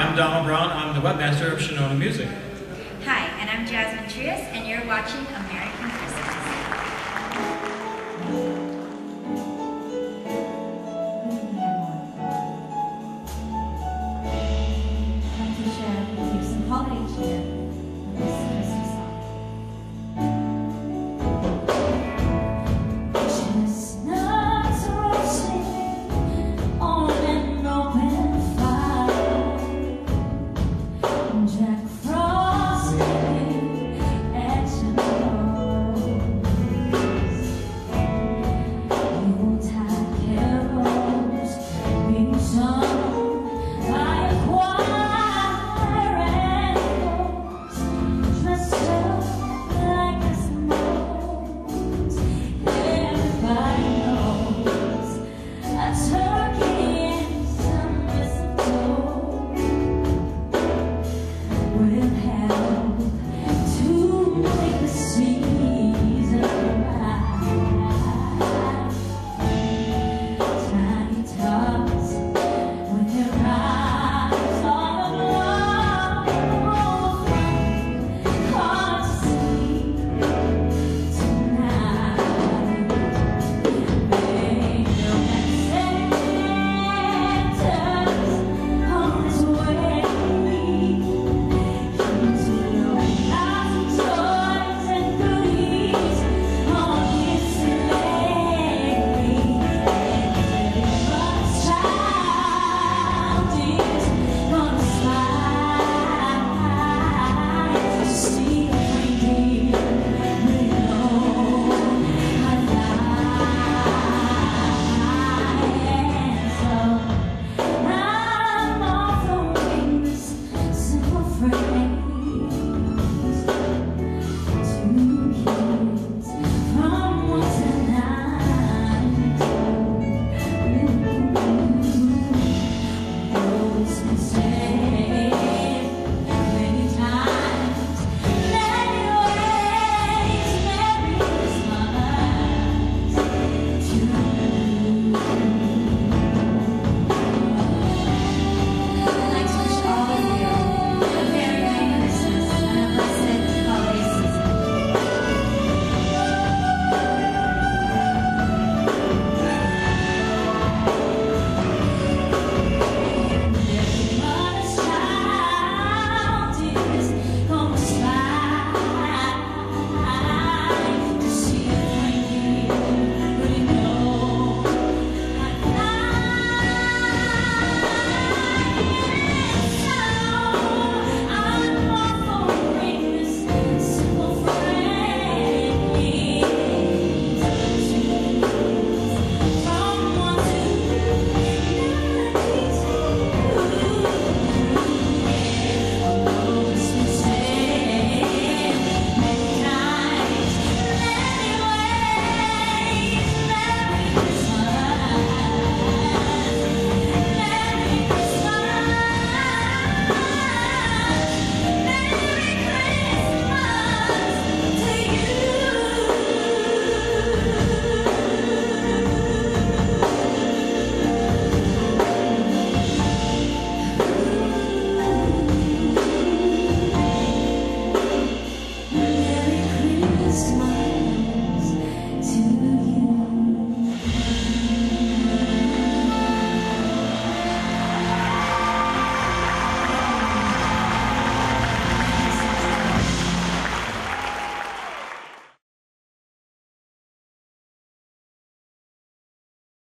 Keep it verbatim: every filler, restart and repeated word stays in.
I'm Donald Brown. I'm the webmaster of Shonona Music. Hi, and I'm Jasmine Trias, and you're watching American Christmas. I'd like to share with you some holiday cheer with this Christmas song. Chestnuts roasting on an open fire, Jack Frosty eggs and rolls, Yuletide carols being sung by a choir and folks dressed up like Eskimos. Everybody knows I turn